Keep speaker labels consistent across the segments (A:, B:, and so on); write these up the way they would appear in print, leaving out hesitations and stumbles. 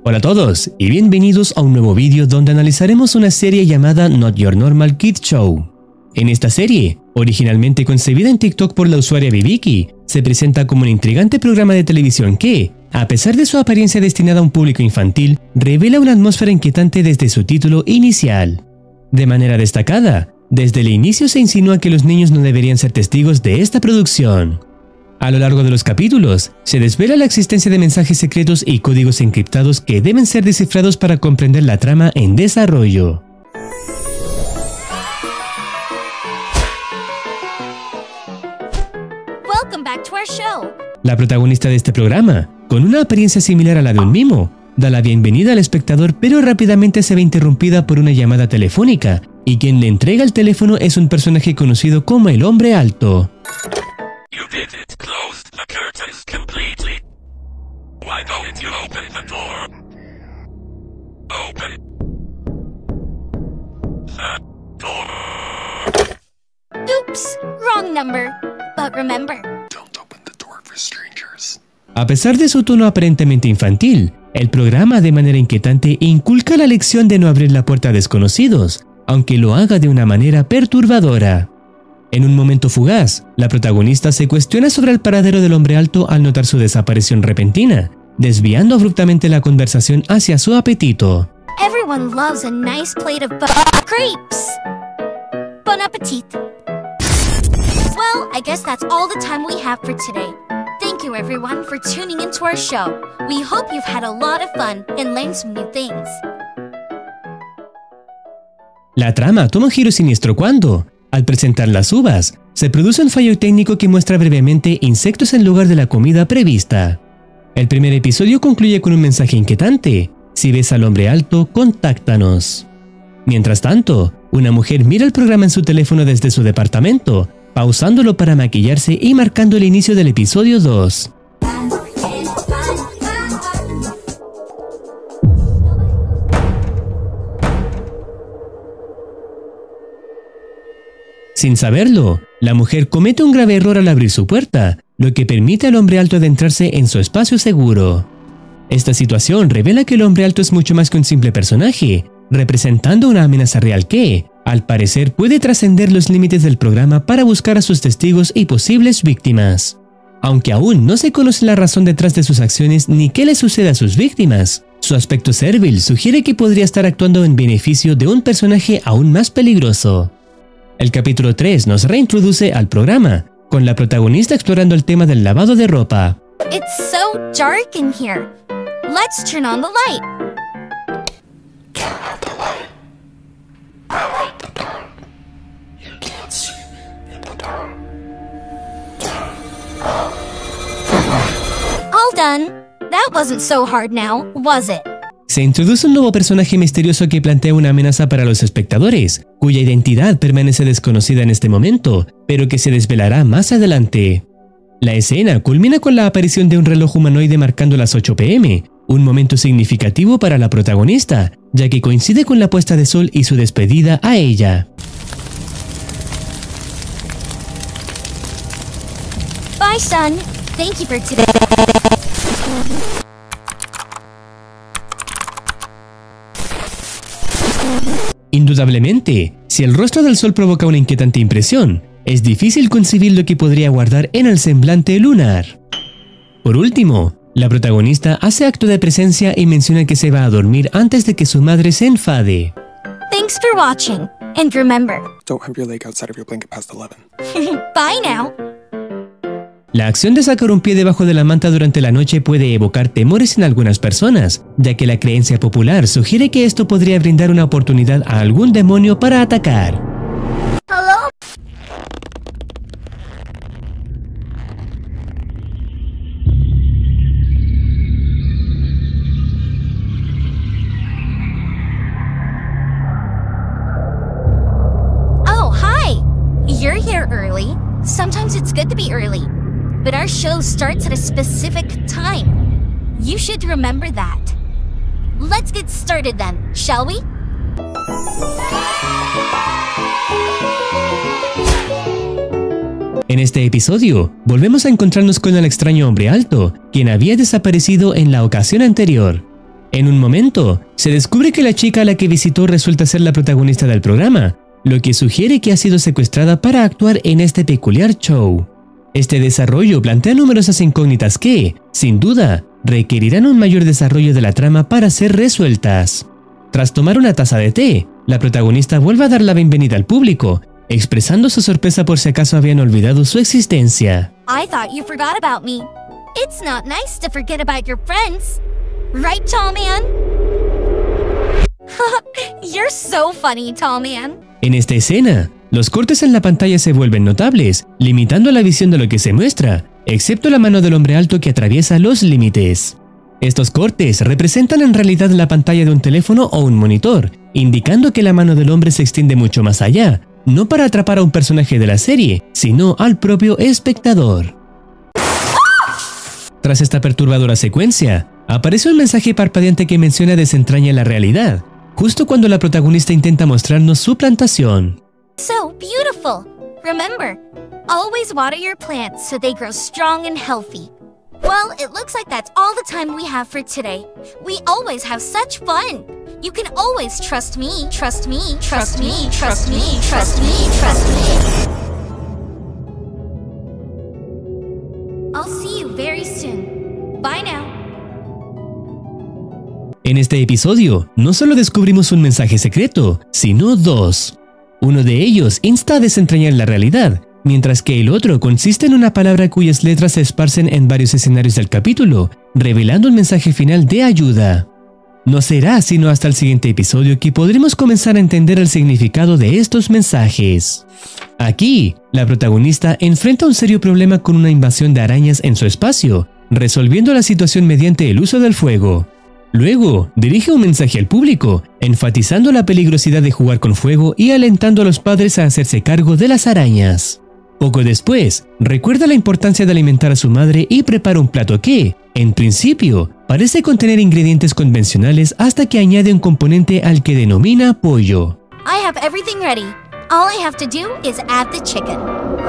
A: Hola a todos y bienvenidos a un nuevo vídeo donde analizaremos una serie llamada Not Your Normal Kid Show. En esta serie, originalmente concebida en TikTok por la usuaria Viviki, se presenta como un intrigante programa de televisión que, a pesar de su apariencia destinada a un público infantil, revela una atmósfera inquietante desde su título inicial. De manera destacada, desde el inicio se insinúa que los niños no deberían ser testigos de esta producción. A lo largo de los capítulos, se desvela la existencia de mensajes secretos y códigos encriptados que deben ser descifrados para comprender la trama en desarrollo.
B: Welcome back to our show.
A: La protagonista de este programa, con una apariencia similar a la de un mimo, da la bienvenida al espectador, pero rápidamente se ve interrumpida por una llamada telefónica, y quien le entrega el teléfono es un personaje conocido como el Hombre Alto.
C: You did it. Close the curtains completely. Why don't you open the door? Open the door.
B: Oops, wrong number. But remember,
C: Don't open the door for strangers.
A: A pesar de su tono aparentemente infantil, el programa de manera inquietante inculca la lección de no abrir la puerta a desconocidos, aunque lo haga de una manera perturbadora. En un momento fugaz, la protagonista se cuestiona sobre el paradero del Hombre Alto al notar su desaparición repentina, desviando abruptamente la conversación hacia su apetito.
B: everyone loves a nice plate of crepes. Bon appetit. Well, I guess that's all the time we have for today. Thank you everyone for tuning into our show. We hope you've had a lot of fun and learned some new things.
A: La trama toma un giro siniestro cuando, al presentar las uvas, se produce un fallo técnico que muestra brevemente insectos en lugar de la comida prevista. El primer episodio concluye con un mensaje inquietante: si ves al Hombre Alto, contáctanos. Mientras tanto, una mujer mira el programa en su teléfono desde su departamento, pausándolo para maquillarse y marcando el inicio del episodio 2. Sin saberlo, la mujer comete un grave error al abrir su puerta, lo que permite al Hombre Alto adentrarse en su espacio seguro. Esta situación revela que el Hombre Alto es mucho más que un simple personaje, representando una amenaza real que, al parecer, puede trascender los límites del programa para buscar a sus testigos y posibles víctimas. Aunque aún no se conoce la razón detrás de sus acciones ni qué le sucede a sus víctimas, su aspecto servil sugiere que podría estar actuando en beneficio de un personaje aún más peligroso. El capítulo 3 nos reintroduce al programa, con la protagonista explorando el tema del lavado de ropa.
B: It's so dark in here. Let's turn on the light.
C: Turn out the light. I want the dark. You can't see me in the dark.
B: All done. That wasn't so hard now, was it?
A: Se introduce un nuevo personaje misterioso que plantea una amenaza para los espectadores, cuya identidad permanece desconocida en este momento, pero que se desvelará más adelante. La escena culmina con la aparición de un reloj humanoide marcando las 8 p.m., un momento significativo para la protagonista, ya que coincide con la puesta de sol y su despedida a ella.
B: Bye, son. Thank you for today.
A: Indudablemente, si el rostro del sol provoca una inquietante impresión, es difícil concebir lo que podría guardar en el semblante lunar. Por último, la protagonista hace acto de presencia y menciona que se va a dormir antes de que su madre se enfade.
B: Thanks for watching. And remember,
D: Don't hump your leg outside of your blanket past 11.
B: bye now.
A: La acción de sacar un pie debajo de la manta durante la noche puede evocar temores en algunas personas, ya que la creencia popular sugiere que esto podría brindar una oportunidad a algún demonio para atacar.
B: Hello? Oh, hi. You're here early. Sometimes it's good to be early. But our show starts at a specific time. You should remember that. Let's get started then, shall we?
A: En este episodio, volvemos a encontrarnos con el extraño Hombre Alto, quien había desaparecido en la ocasión anterior. En un momento, se descubre que la chica a la que visitó resulta ser la protagonista del programa, lo que sugiere que ha sido secuestrada para actuar en este peculiar show. Este desarrollo plantea numerosas incógnitas que, sin duda, requerirán un mayor desarrollo de la trama para ser resueltas. Tras tomar una taza de té, la protagonista vuelve a dar la bienvenida al público, expresando su sorpresa por si acaso habían olvidado su existencia.
B: I thought you forgot about me. It's not nice to forget about your friends. Right, Tall Man? You're so funny, Tall Man.
A: En esta escena, los cortes en la pantalla se vuelven notables, limitando la visión de lo que se muestra, excepto la mano del hombre alto que atraviesa los límites. Estos cortes representan en realidad la pantalla de un teléfono o un monitor, indicando que la mano del hombre se extiende mucho más allá, no para atrapar a un personaje de la serie, sino al propio espectador. Tras esta perturbadora secuencia, aparece un mensaje parpadeante que menciona desentraña la realidad, justo cuando la protagonista intenta mostrarnos su plantación.
B: So beautiful. Remember, always water your plants so they grow strong and healthy. Well, it looks like that's all the time we have for today. We always have such fun. You can always trust me, trust me, trust me, trust me, trust me, trust me. I'll see you very soon. Bye now.
A: En este episodio, no solo descubrimos un mensaje secreto, sino dos. Uno de ellos insta a desentrañar la realidad, mientras que el otro consiste en una palabra cuyas letras se esparcen en varios escenarios del capítulo, revelando un mensaje final de ayuda. No será sino hasta el siguiente episodio que podremos comenzar a entender el significado de estos mensajes. Aquí, la protagonista enfrenta un serio problema con una invasión de arañas en su espacio, resolviendo la situación mediante el uso del fuego. Luego, dirige un mensaje al público, enfatizando la peligrosidad de jugar con fuego y alentando a los padres a hacerse cargo de las arañas. Poco después, recuerda la importancia de alimentar a su madre y prepara un plato que, en principio, parece contener ingredientes convencionales hasta que añade un componente al que denomina pollo.
B: I have everything ready. All I have to do is add the chicken.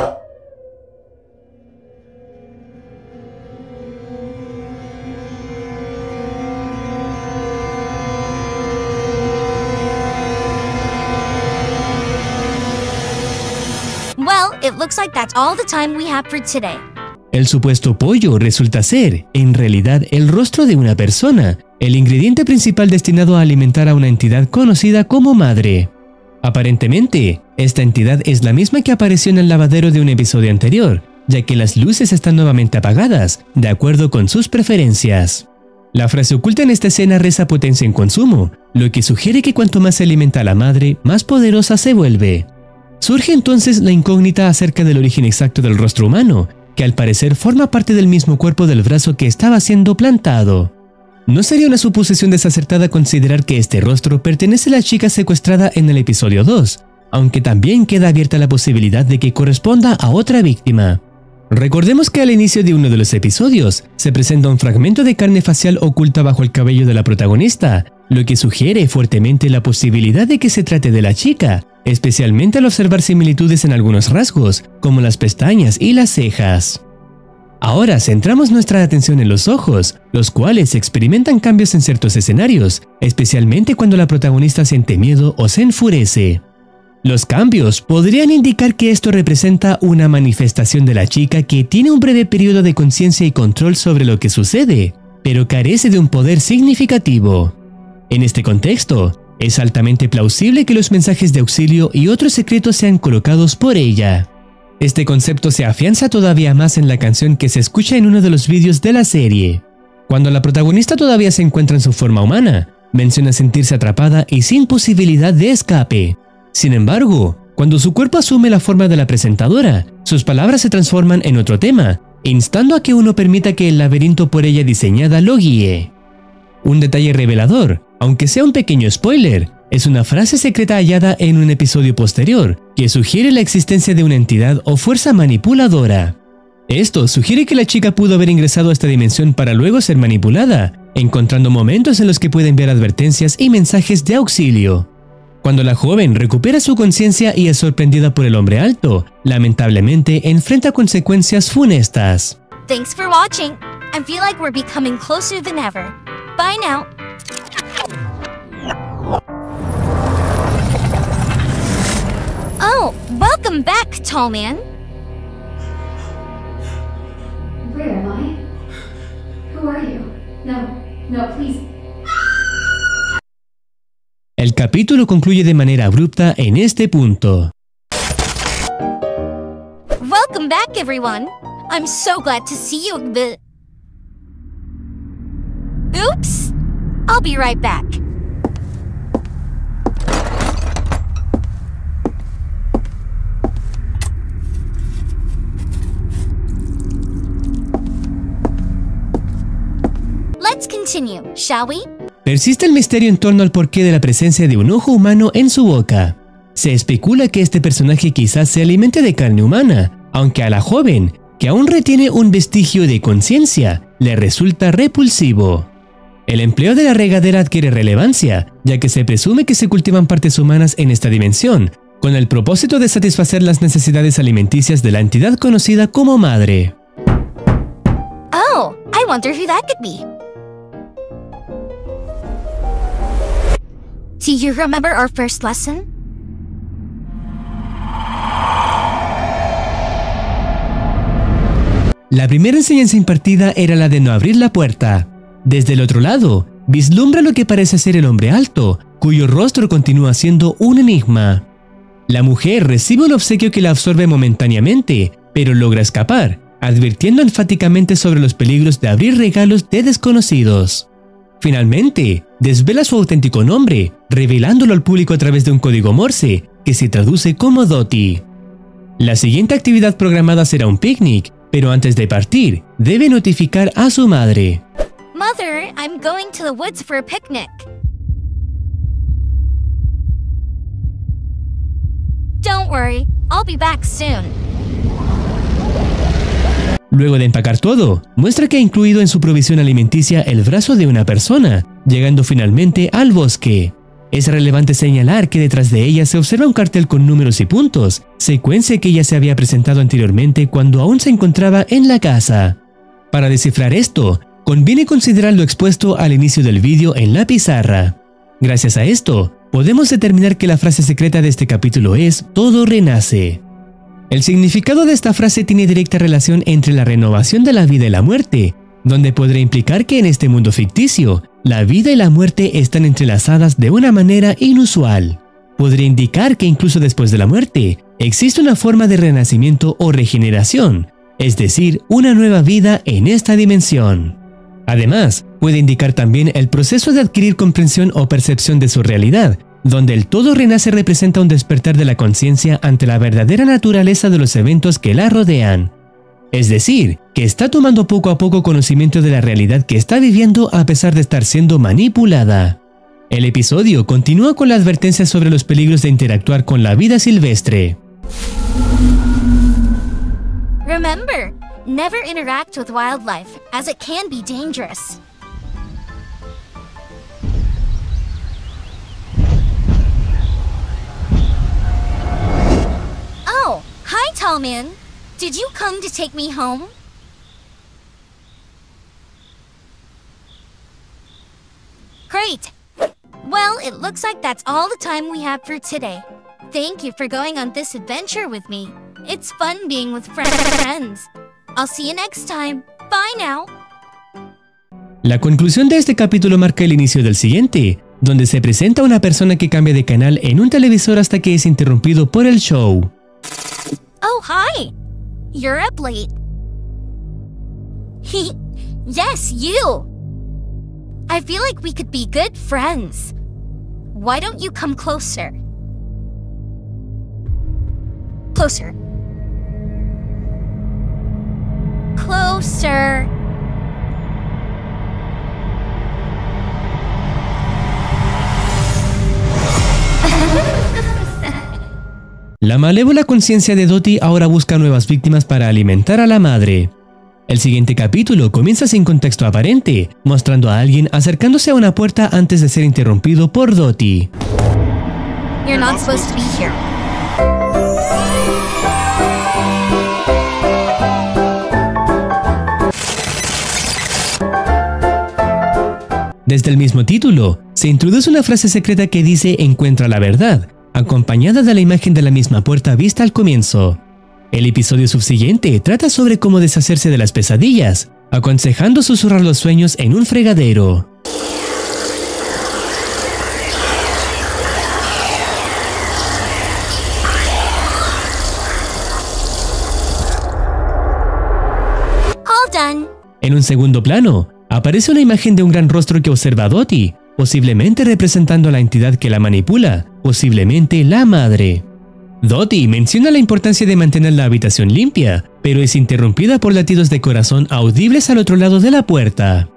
B: Well, it looks like that's all the time we have for today.
A: El supuesto pollo resulta ser, en realidad, el rostro de una persona, el ingrediente principal destinado a alimentar a una entidad conocida como madre. Aparentemente, esta entidad es la misma que apareció en el lavadero de un episodio anterior, ya que las luces están nuevamente apagadas, de acuerdo con sus preferencias. La frase oculta en esta escena reza potencia en consumo, lo que sugiere que cuanto más se alimenta a la madre, más poderosa se vuelve. Surge entonces la incógnita acerca del origen exacto del rostro humano, que al parecer forma parte del mismo cuerpo del brazo que estaba siendo plantado. No sería una suposición desacertada considerar que este rostro pertenece a la chica secuestrada en el episodio 2, aunque también queda abierta la posibilidad de que corresponda a otra víctima. Recordemos que al inicio de uno de los episodios, se presenta un fragmento de carne facial oculta bajo el cabello de la protagonista, lo que sugiere fuertemente la posibilidad de que se trate de la chica, especialmente al observar similitudes en algunos rasgos, como las pestañas y las cejas. Ahora centramos nuestra atención en los ojos, los cuales experimentan cambios en ciertos escenarios, especialmente cuando la protagonista siente miedo o se enfurece. Los cambios podrían indicar que esto representa una manifestación de la chica que tiene un breve periodo de conciencia y control sobre lo que sucede, pero carece de un poder significativo. En este contexto, es altamente plausible que los mensajes de auxilio y otros secretos sean colocados por ella. Este concepto se afianza todavía más en la canción que se escucha en uno de los vídeos de la serie. Cuando la protagonista todavía se encuentra en su forma humana, menciona sentirse atrapada y sin posibilidad de escape. Sin embargo, cuando su cuerpo asume la forma de la presentadora, sus palabras se transforman en otro tema, instando a que uno permita que el laberinto por ella diseñada lo guíe. Un detalle revelador, aunque sea un pequeño spoiler, es una frase secreta hallada en un episodio posterior que sugiere la existencia de una entidad o fuerza manipuladora. Esto sugiere que la chica pudo haber ingresado a esta dimensión para luego ser manipulada, encontrando momentos en los que puede enviar advertencias y mensajes de auxilio. Cuando la joven recupera su conciencia y es sorprendida por el hombre alto, lamentablemente enfrenta consecuencias funestas.
B: Thanks for watching. I feel like we're becoming closer than ever. Bye now. Oh, welcome back, tall man.
E: Where am I? Who are you? No, please.
A: El capítulo concluye de manera abrupta en este punto.
B: Welcome back, everyone. I'm so glad to see you. Oops. I'll be right back. Let's continue, shall we?
A: Persiste el misterio en torno al porqué de la presencia de un ojo humano en su boca. Se especula que este personaje quizás se alimente de carne humana, aunque a la joven, que aún retiene un vestigio de conciencia, le resulta repulsivo. El empleo de la regadera adquiere relevancia, ya que se presume que se cultivan partes humanas en esta dimensión, con el propósito de satisfacer las necesidades alimenticias de la entidad conocida como madre.
B: Oh, I wonder who that could be. Do you remember our first lesson?
A: La primera enseñanza impartida era la de no abrir la puerta. Desde el otro lado, vislumbra lo que parece ser el hombre alto, cuyo rostro continúa siendo un enigma. La mujer recibe un obsequio que la absorbe momentáneamente, pero logra escapar, advirtiendo enfáticamente sobre los peligros de abrir regalos de desconocidos. Finalmente, desvela su auténtico nombre, revelándolo al público a través de un código Morse, que se traduce como Dottie. La siguiente actividad programada será un picnic, pero antes de partir, debe notificar a su madre.
B: Mother, I'm going to the woods for a picnic. Don't worry, I'll be back soon.
A: Luego de empacar todo, muestra que ha incluido en su provisión alimenticia el brazo de una persona, llegando finalmente al bosque. Es relevante señalar que detrás de ella se observa un cartel con números y puntos, secuencia que ya se había presentado anteriormente cuando aún se encontraba en la casa. Para descifrar esto, conviene considerar lo expuesto al inicio del vídeo en la pizarra. Gracias a esto, podemos determinar que la frase secreta de este capítulo es "todo renace". El significado de esta frase tiene directa relación entre la renovación de la vida y la muerte, donde podría implicar que en este mundo ficticio, la vida y la muerte están entrelazadas de una manera inusual. Podría indicar que incluso después de la muerte, existe una forma de renacimiento o regeneración, es decir, una nueva vida en esta dimensión. Además, puede indicar también el proceso de adquirir comprensión o percepción de su realidad, donde el todo renace representa un despertar de la conciencia ante la verdadera naturaleza de los eventos que la rodean. Es decir, que está tomando poco a poco conocimiento de la realidad que está viviendo a pesar de estar siendo manipulada. El episodio continúa con la advertencia sobre los peligros de interactuar con la vida silvestre.
B: Remember, never interact with wildlife, as it can be dangerous. Oh, hi, tall man. Did you come to take me home? Great. Well, it looks like that's all the time we have for today. Thank you for going on this adventure with me. It's fun being with friends. I'll see you next time. Bye now.
A: La conclusión de este capítulo marca el inicio del siguiente, donde se presenta una persona que cambia de canal en un televisor hasta que es interrumpido por el show.
B: Oh, hi. You're up late. Yes, you. I feel like we could be good friends. Why don't you come closer? Closer. Closer.
A: La malévola conciencia de Dottie ahora busca nuevas víctimas para alimentar a la madre. El siguiente capítulo comienza sin contexto aparente, mostrando a alguien acercándose a una puerta antes de ser interrumpido por Dottie.
B: You're not supposed to be here.
A: Desde el mismo título, se introduce una frase secreta que dice "encuentra la verdad", acompañada de la imagen de la misma puerta vista al comienzo. El episodio subsiguiente trata sobre cómo deshacerse de las pesadillas, aconsejando susurrar los sueños en un fregadero.
B: All done.
A: En un segundo plano, aparece una imagen de un gran rostro que observa a Dottie, posiblemente representando a la entidad que la manipula, posiblemente la madre. Dottie menciona la importancia de mantener la habitación limpia, pero es interrumpida por latidos de corazón audibles al otro lado de la puerta.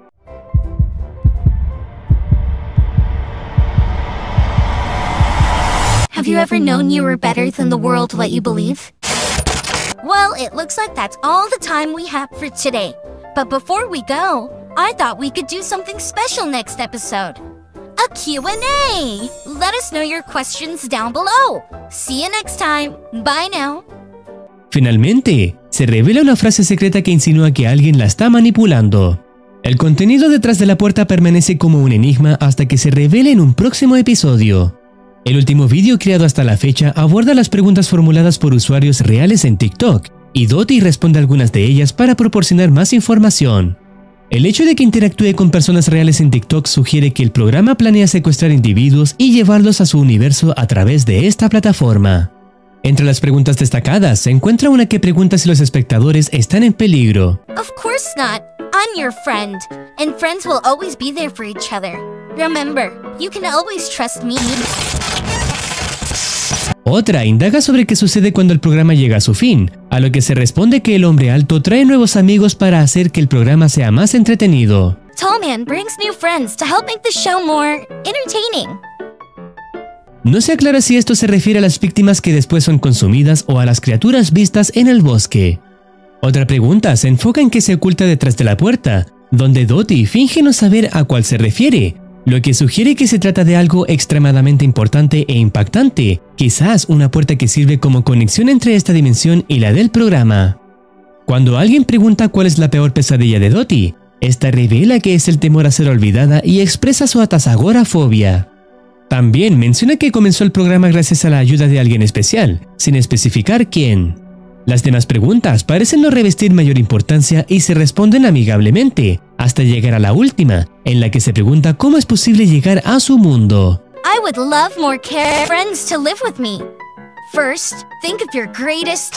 B: Have you ever known you were better than the world let you believe? Well, it looks like that's all the time we have for today. But before we go, I thought we could do something special next episode. A Q&A! Let us know your questions down below. See you next time. Bye now.
A: Finalmente, se revela una frase secreta que insinúa que alguien la está manipulando. El contenido detrás de la puerta permanece como un enigma hasta que se revele en un próximo episodio. El último vídeo creado hasta la fecha aborda las preguntas formuladas por usuarios reales en TikTok, y Dottie responde algunas de ellas para proporcionar más información. El hecho de que interactúe con personas reales en TikTok sugiere que el programa planea secuestrar individuos y llevarlos a su universo a través de esta plataforma. Entre las preguntas destacadas se encuentra una que pregunta si los espectadores están en peligro.
B: Of course not. I'm your friend, and friends will always be there for each other. Remember, you can always trust me.
A: Otra indaga sobre qué sucede cuando el programa llega a su fin, a lo que se responde que el hombre alto trae nuevos amigos para hacer que el programa sea más entretenido.
B: Tallman brings new friends to help make the show more entertaining.
A: No se aclara si esto se refiere a las víctimas que después son consumidas o a las criaturas vistas en el bosque. Otra pregunta se enfoca en qué se oculta detrás de la puerta, donde Dottie finge no saber a cuál se refiere, lo que sugiere que se trata de algo extremadamente importante e impactante, quizás una puerta que sirve como conexión entre esta dimensión y la del programa. Cuando alguien pregunta cuál es la peor pesadilla de Dottie, esta revela que es el temor a ser olvidada y expresa su atazagorafobia. También menciona que comenzó el programa gracias a la ayuda de alguien especial, sin especificar quién. Las demás preguntas parecen no revestir mayor importancia y se responden amigablemente, hasta llegar a la última, en la que se pregunta cómo es posible llegar a su mundo.
B: I would love more friends to live with me. First, think of your greatest.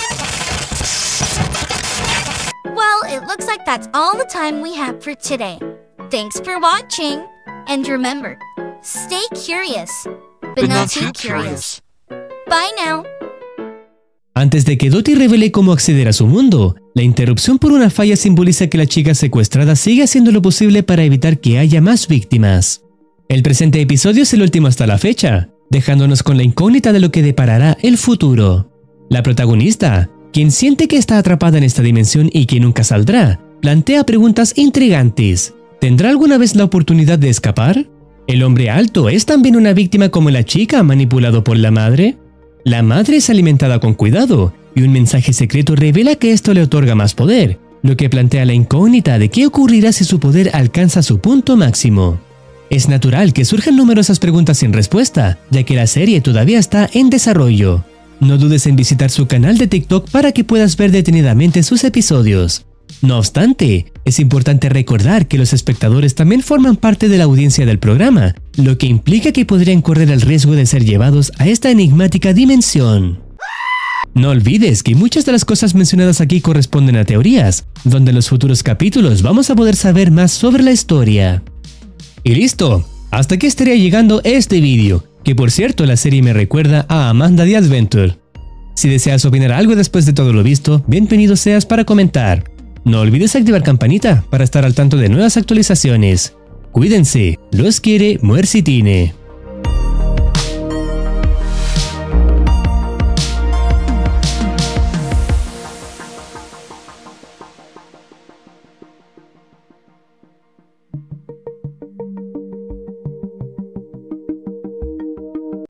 B: Well, it looks like that's all the time we have for today. Thanks for watching. And remember, stay curious, but not too curious. Bye now.
A: Antes de que Dottie revele cómo acceder a su mundo, la interrupción por una falla simboliza que la chica secuestrada sigue haciendo lo posible para evitar que haya más víctimas. El presente episodio es el último hasta la fecha, dejándonos con la incógnita de lo que deparará el futuro. La protagonista, quien siente que está atrapada en esta dimensión y que nunca saldrá, plantea preguntas intrigantes. ¿Tendrá alguna vez la oportunidad de escapar? ¿El hombre alto es también una víctima como la chica manipulado por la madre? La madre es alimentada con cuidado, y un mensaje secreto revela que esto le otorga más poder, lo que plantea la incógnita de qué ocurrirá si su poder alcanza su punto máximo. Es natural que surjan numerosas preguntas sin respuesta, ya que la serie todavía está en desarrollo. No dudes en visitar su canal de TikTok para que puedas ver detenidamente sus episodios. No obstante, es importante recordar que los espectadores también forman parte de la audiencia del programa, lo que implica que podrían correr el riesgo de ser llevados a esta enigmática dimensión. No olvides que muchas de las cosas mencionadas aquí corresponden a teorías, donde en los futuros capítulos vamos a poder saber más sobre la historia. Y listo, hasta aquí estaría llegando este vídeo, que por cierto la serie me recuerda a Amanda the Adventure. Si deseas opinar algo después de todo lo visto, bienvenido seas para comentar. No olvides activar campanita para estar al tanto de nuevas actualizaciones. Cuídense, los quiere Muercitine.